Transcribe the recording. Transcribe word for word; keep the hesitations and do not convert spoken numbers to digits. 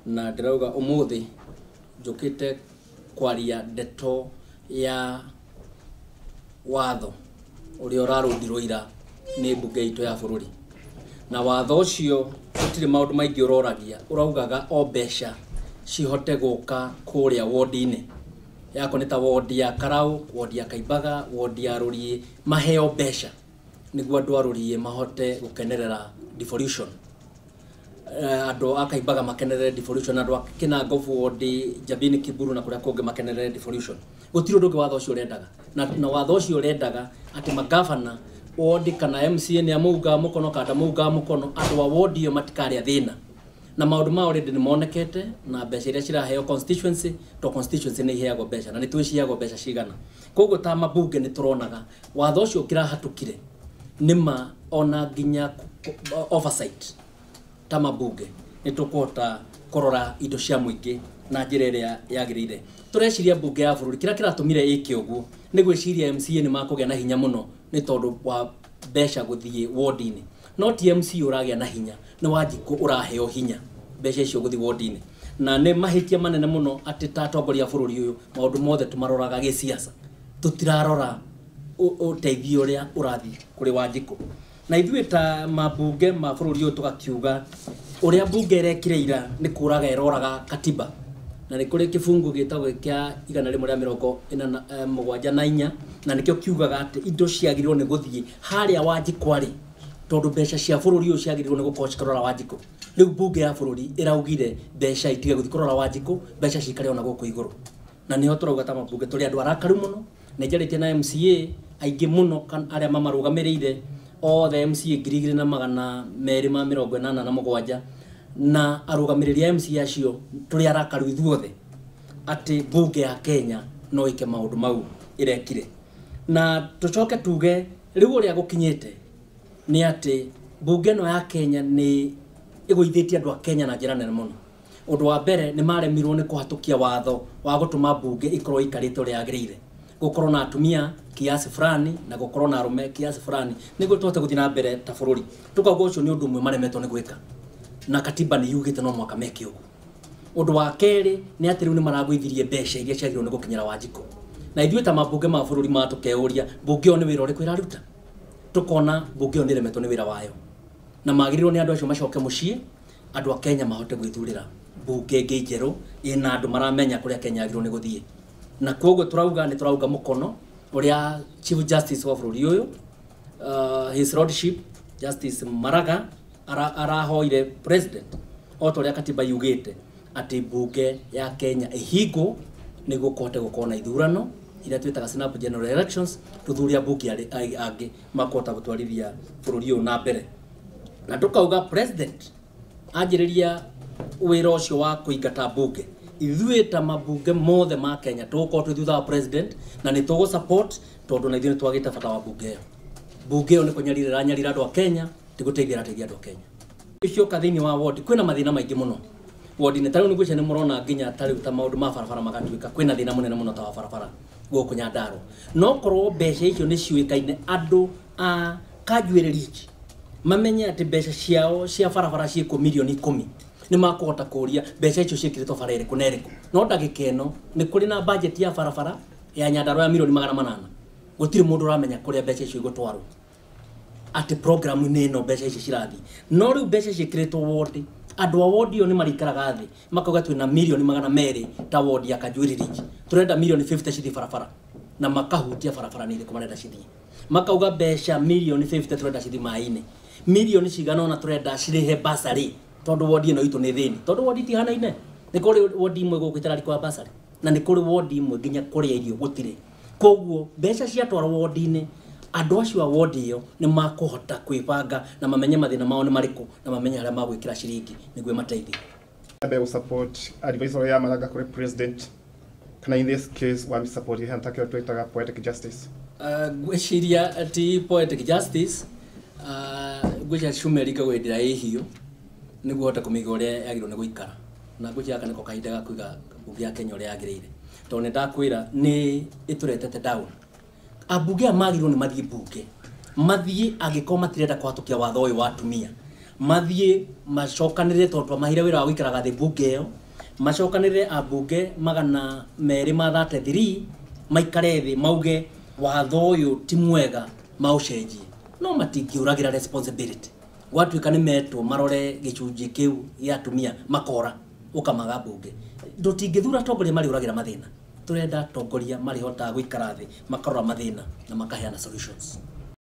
na ndirauga umuthi njukite kwaria ndeto ya watho uria urarundirwo ira ni mbunge itu ya bururi. Na watho ucio gutire maundu maingi uroragia, uraugaga o mbeca cihote guka kuria wodi-ini yako nita wodi ya Karau, wodi ya Kaimbaga, wodi ya Rurie, maheo mbeca niguo andu a Rurie mahote gukenerera devolution. Uh, andu a Kaimbaga makenerere devolution, andu a Kinangofu, wodi Jabini, Kiburu na kuria kungi makenerere devolution. Gutiro ndungi watho ucio urendaga na, na watho ucio urendaga ati magavana wodi kana M C A ni amuga mukono kada muga mukono andu wa wodi yo matikaria thina na maundu ma already ni monekete na mbeca iria ciraheo constituency to constituency ni iheagwo mbeca na ni twiciagwo mbeca cigana. Koguo ta mabunge ni turonaga watho ucio ukirahatukire nima ona nginya oversight ta mabunge ni tukuhota kurora indo cia muingi na njira iria yagirire. Tureciria mbunge ya bururi kira kiratumire iki uguo ni gwiciria M C A ni makugia na hinya muno ni tondu wa mbeca guthie wodi-ini. No T M C uragia na hinya ni Wanjiku uraheo hinya mbeca icio guthie wodi-ini na ni mahitia manene muno ati ta atongoria bururi uyu maundu mothe tumaroraga gisiasa tutirarora uteithio uria urathi kuri Wanjiku. Na ithuĩ ta mabunge ma bururi uyu tugakiuga uria bunge irekire ira ni kuraga eroraga katiba na ni kuri kifungu gitagwo kia igana rimwe ria mirongo ina na mugwanja na inya na nikio kiugaga ati indo ciagirwo ni guthie haria Wanjiku ari tondu mbeca cia bururi uyu ciagirwo ni gukorwo cikarora Wanjiku. Riu bunge ya bururi iraugire mbeca itige guthie kurora Wanjiku, mbeca cikare ona guku iguru. Na niho turauga ta mabunge turi andu arakaru muno na njaritie na M C A aingi muno kan aria mamarugamirire othe M C A ngiri igiri na magana meri ma mirongo inana na mugwanja na arugamiriri M C A acio turi arakaru ithuothe ati bunge ya Kenya no ike maundu mau irekire. Na tucoke tuge riu uria gukinyite ni ati bunge no ya Kenya ni iguithitie andu a Kenya na njira nene muno. Undu wa mbere ni maremirwo ni kuhatukia watho wa gutuma bunge ikorwo ikarite uria yagirire, gukorwo na atumia kiasi fulani na gukorwo na arume kiasi fulani niguo tuhote guthii na mbere ta bururi. Tukauga ucio ni undu umwe maremetwo ni gwika na katiba ni yugite no mwaka meke ugu. Undu wa keri ni ati riu ni maragwithirie mbeca iria ciagirwo ni gukinyira Wanjiku. Na ithuĩ ta mabunge ma bururi ma tukeuria bunge o ni wira uriku iraruta, tukona bunge o ni remetwo ni wira wayo na magirirwo ni andu acio macoke mucii andu a Kenya mahote gwithurira bunge ingi njeru ina andu maramenya kuria Kenya agirwo ni guthie. Na koguo turauga ni turauga mukono uria Chief Justice wa bururi uyu uh, His Lordship Justice Maraga ara arahoire president oto uria katiba yugite ati bunge ya Kenya ihingo niguo kuhote gukorwo na ithurano iria twitaga snap general elections tuthuria bunge angi makota gutwarithia bururi uyu na mbere. Na tukauga president anjiriria wira ucio wa kuingata bunge ithuĩ ta mabunge mothe ma Kenya tugukorwo twi thutha wa president na ni tugu support tondu na ithuĩ twagite bata wa bunge ĩyo. Bunge ĩyo ni kunyarira nyarira andu a Kenya tiguteithia ateithia andu a Kenya. Icio kathini wa ward kwina mathina maingi muno ward ni tariu ni gwica ni murona nginya tariu ta maundu ma barabara magatuika kwina thina munene muno ta wa barabara guku Nyandarua. No korwo mbeca icio ni ciuikaine andu a Kajwĩrĩrĩki mamenye ati mbeca ciao cia barabara ciĩko milioni ikumi ni makuhota kuria mbeca icio ciĩkĩrĩtwo bara ĩrĩkũ na ĩrĩkũ. No ndagĩka ĩno ni kuri na budget ya barabara ya Nyandarua ya milioni magana manana gutire mundu uramenya kuria mbeca icio igutwarwo ati program ni ĩno mbeca icio cirathi. No riu mbeca ciĩkĩrĩtwo ward andu a ward iyo ni marikaraga thi makauga twina milioni magana meri ta ward ya Kajwĩrĩrĩki turenda milioni fifty cithi barabara na makahutia barabara ni ĩrĩkũ marenda cithi. Makauga mbeca milioni fifty turenda cithi mai-ini milioni cigana ona turenda cirihe basari tondu ward ino itu ni thini tondu ward ti hanaine ni kuri ward imwe guku itarari kwa basari na ni kuri ward imwe nginya kuria irio gutire. Koguo mbeca cia twara ward-ini andu acio a ward iyo ni makuhota kwibanga na mamenye mathina mao ni mariku na mamenye haria magwikira ciringi niguo mateithie. I will support advisory ya Maraga kuri president kana in this case one support ihe ntakira twitaga poetic justice. Uh, gwiciria ati poetic justice uh, gwicia shumerika gwendira ihio niguo hota kumiga uria yagirwo ni guikara na gwicia kana ko kahinda ga kuiga bunge ya Kenya uria yagirire tondu ndakwira ni ituretete down. Abunge amagirwo ni mathie bunge mathie agiko matirenda kuhatukia watho uyu wa atumia mathie macokanire tondu mahire wira wa guikaraga thi bunge yo macokanire abunge magana meri ma thirty-three maikare thi mauge watho uyu ti mwega maucenjie no matingiuragira responsibility watu ikani meto marore gicunji kiu ya atumia makora ukamaga bunge ndutingithura tongoria mari uragira mathina turenda tongoria mari hota guikara thi makarora mathina na makaheana solutions.